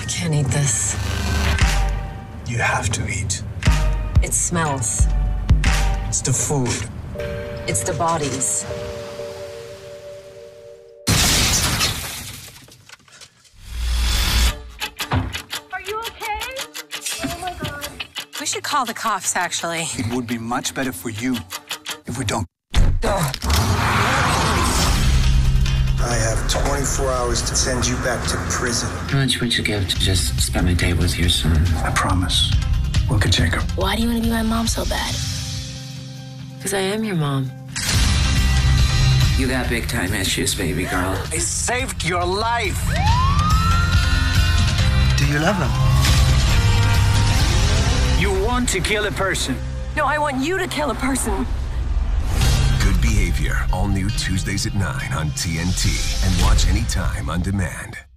can't eat this. You have to eat. It smells. It's the food. It's the bodies. Are you okay? Oh my God. We should call the cops, actually. It would be much better for you if we don't. I have 24 hours to send you back to prison. How much would you give to just spend my day with your son? I promise. Look at Jacob. Why do you want to be my mom so bad? Because I am your mom. You got big time issues, baby girl. I saved your life. Do you love him? You want to kill a person. No, I want you to kill a person. Good Behavior, all new Tuesdays at 9 on TNT. And watch anytime on demand.